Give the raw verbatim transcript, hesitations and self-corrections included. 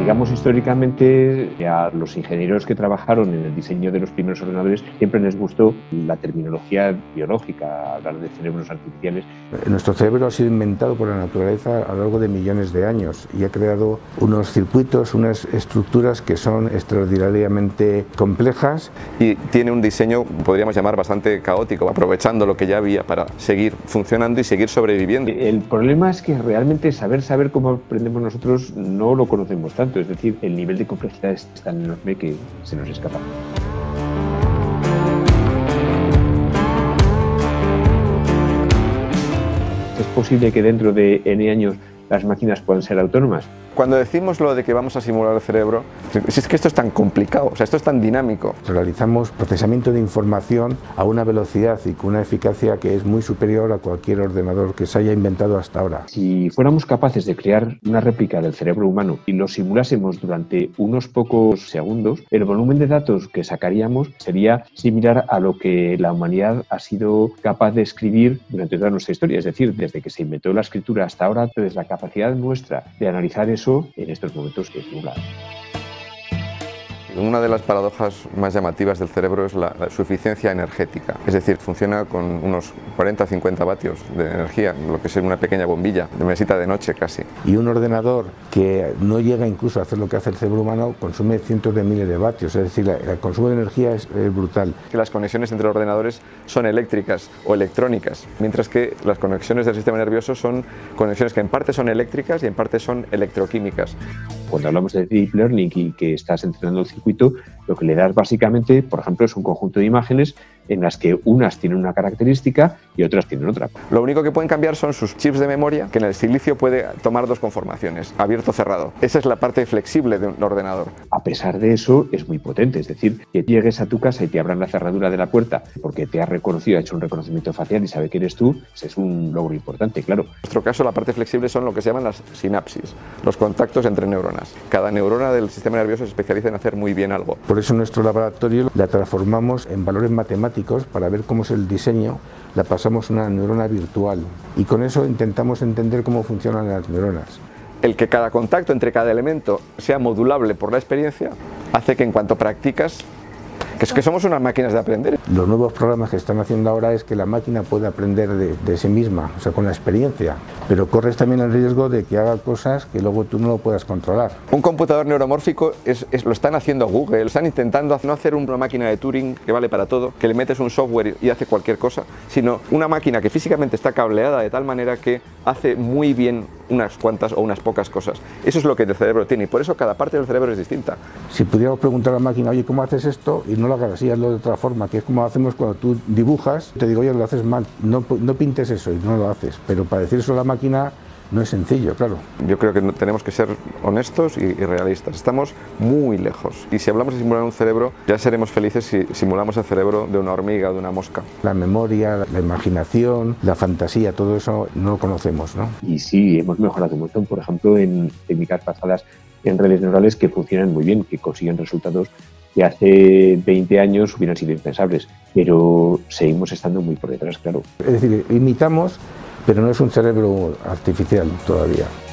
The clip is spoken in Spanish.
Digamos, históricamente, a los ingenieros que trabajaron en el diseño de los primeros ordenadores siempre les gustó la terminología biológica, hablar de cerebros artificiales. Nuestro cerebro ha sido inventado por la naturaleza a lo largo de millones de años y ha creado unos circuitos, unas estructuras que son extraordinariamente complejas. Y tiene un diseño, podríamos llamar, bastante caótico, aprovechando lo que ya había para seguir funcionando y seguir sobreviviendo. El problema es que realmente saber saber cómo aprendemos nosotros no lo conocemos tanto, es decir, el nivel de complejidad es tan enorme que se nos escapa. ¿Es posible que dentro de N años las máquinas puedan ser autónomas? Cuando decimos lo de que vamos a simular el cerebro, si es que esto es tan complicado, o sea, esto es tan dinámico. Realizamos procesamiento de información a una velocidad y con una eficacia que es muy superior a cualquier ordenador que se haya inventado hasta ahora. Si fuéramos capaces de crear una réplica del cerebro humano y lo simulásemos durante unos pocos segundos, el volumen de datos que sacaríamos sería similar a lo que la humanidad ha sido capaz de escribir durante toda nuestra historia. Es decir, desde que se inventó la escritura hasta ahora, entonces la capacidad nuestra de analizar eso en estos momentos es nula. Una de las paradojas más llamativas del cerebro es la, la, su eficiencia energética, es decir, funciona con unos cuarenta a cincuenta vatios de energía, lo que es una pequeña bombilla, de mesita de noche casi. Y un ordenador que no llega incluso a hacer lo que hace el cerebro humano consume cientos de miles de vatios, es decir, la, el consumo de energía es, es brutal. Las conexiones entre ordenadores son eléctricas o electrónicas, mientras que las conexiones del sistema nervioso son conexiones que en parte son eléctricas y en parte son electroquímicas. Cuando hablamos de Deep Learning y que estás entrenando el circuito, lo que le das básicamente, por ejemplo, es un conjunto de imágenes en las que unas tienen una característica y otras tienen otra. Lo único que pueden cambiar son sus chips de memoria, que en el silicio puede tomar dos conformaciones, abierto-cerrado. Esa es la parte flexible de un ordenador. A pesar de eso, es muy potente, es decir, que llegues a tu casa y te abran la cerradura de la puerta porque te ha reconocido, ha hecho un reconocimiento facial y sabe que eres tú, ese es un logro importante, claro. En nuestro caso, la parte flexible son lo que se llaman las sinapsis, los contactos entre neuronas. Cada neurona del sistema nervioso se especializa en hacer muy bien algo. Por eso en nuestro laboratorio la transformamos en valores matemáticos para ver cómo es el diseño, la pasamos a una neurona virtual y con eso intentamos entender cómo funcionan las neuronas. El que cada contacto entre cada elemento sea modulable por la experiencia hace que en cuanto practicas, que es que somos unas máquinas de aprender. Los nuevos programas que están haciendo ahora es que la máquina puede aprender de, de sí misma, o sea, con la experiencia, pero corres también el riesgo de que haga cosas que luego tú no lo puedas controlar. Un computador neuromórfico es, es, lo están haciendo Google, están intentando no hacer una máquina de Turing que vale para todo, que le metes un software y hace cualquier cosa, sino una máquina que físicamente está cableada de tal manera que hace muy bien unas cuantas o unas pocas cosas. Eso es lo que el cerebro tiene y por eso cada parte del cerebro es distinta. Si pudiéramos preguntar a la máquina, oye, ¿cómo haces esto? Y no lo hagas así, hazlo de otra forma, que es como hacemos cuando tú dibujas, te digo, oye, lo haces mal, no, no pintes eso y no lo haces, pero para decir eso a la máquina no es sencillo, claro. Yo creo que tenemos que ser honestos y, y realistas. Estamos muy lejos. Y si hablamos de simular un cerebro, ya seremos felices si simulamos el cerebro de una hormiga o de una mosca. La memoria, la imaginación, la fantasía, todo eso no lo conocemos, ¿no? Y sí, hemos mejorado un montón, por ejemplo, en técnicas basadas en redes neurales que funcionan muy bien, que consiguen resultados que hace veinte años hubieran sido impensables, pero seguimos estando muy por detrás, claro. Es decir, imitamos, pero no es un cerebro artificial todavía.